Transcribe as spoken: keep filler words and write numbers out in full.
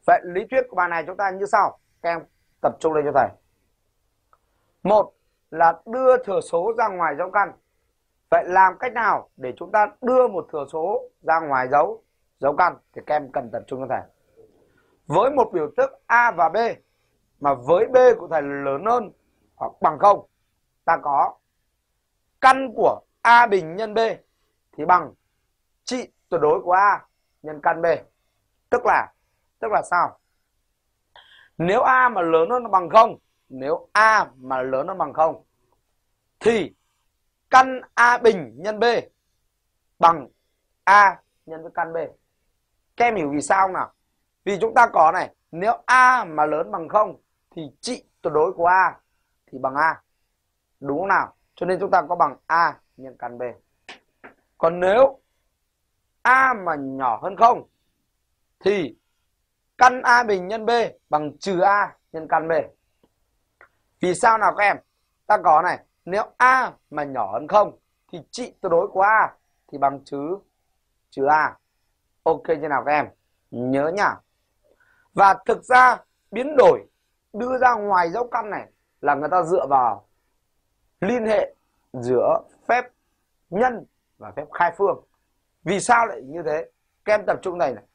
Vậy lý thuyết của bài này chúng ta như sau. Các em tập trung lên cho thầy. Một là đưa thừa số ra ngoài dấu căn. Vậy làm cách nào để chúng ta đưa một thừa số ra ngoài dấu dấu căn thì các em cần tập trung cho thầy. Với một biểu thức A và B mà với B của thầy lớn hơn hoặc bằng không, ta có căn của A bình nhân B thì bằng trị tuyệt đối của A nhân căn B. Tức là tức là sao? Nếu A mà lớn hơn bằng không, nếu A mà lớn hơn bằng không thì căn A bình nhân B bằng A nhân với căn B. Các em hiểu vì sao không nào? Vì chúng ta có này, nếu A mà lớn bằng không thì trị tuyệt đối của A thì bằng A. Đúng không nào? Cho nên chúng ta có bằng A nhân căn B. Còn nếu A mà nhỏ hơn không thì căn A bình nhân B bằng trừ A nhân căn B. Vì sao nào các em? Ta có này, nếu A mà nhỏ hơn không thì trị tuyệt đối của A thì bằng trừ trừ A. Ok chưa nào các em? Nhớ nhá. Và thực ra biến đổi đưa ra ngoài dấu căn này là người ta dựa vào liên hệ giữa phép nhân và phép khai phương. Vì sao lại như thế? Các em tập trung này này.